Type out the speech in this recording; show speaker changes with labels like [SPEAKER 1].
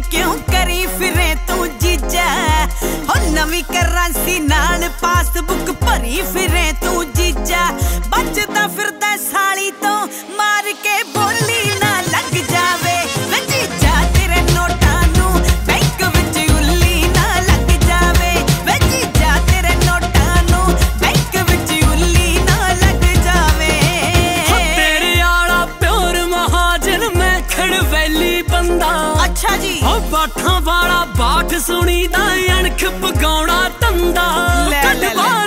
[SPEAKER 1] क्यों करी फिरे तू जीजा हो नवी करंसी नाल पासबुक भरी फिरे तू जीजा बचदा फिरदा साली तो मार के बोली ना लग जावे वे जीजा तेरे नोटां नू बैंक विच उल्ली ना लग जावे वे जीजा तेरे नोटां नू बैंक विच उल्ली ना लग जावे
[SPEAKER 2] तेरे आला प्योर महाजन मैं खड़वैली बंदा
[SPEAKER 1] अच्छा जी
[SPEAKER 2] ओ बाठां वाला बाठ सुनी दा अणख पगाउणा तंदा